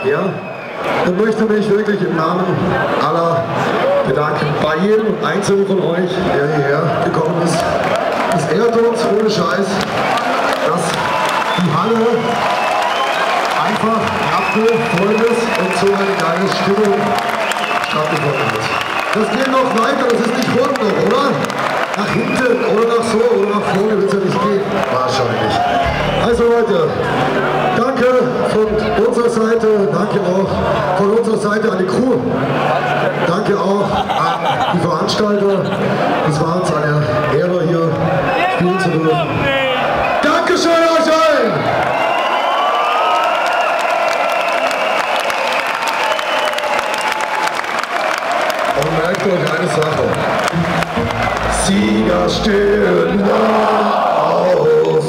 Ja? Und möchte mich wirklich im Namen aller bedanken, bei jedem Einzelnen von euch, der hierher gekommen ist. Es ehrt uns ohne Scheiß, dass die Halle einfach rappelvoll ist und so eine geile Stimmung stattgefunden hat. Das geht noch weiter, das ist nicht rund noch, oder? Nach hinten oder nach so oder nach vorne wird es ja nicht gehen, wahrscheinlich. Also Leute, danke von unserer Seite, danke auch von unserer Seite an die Crew, danke auch an die Veranstalter. Es war uns eine Ehre, hier spielen zu dürfen. Dankeschön euch allen! Und merkt euch eine Sache. Sieger stehen aus.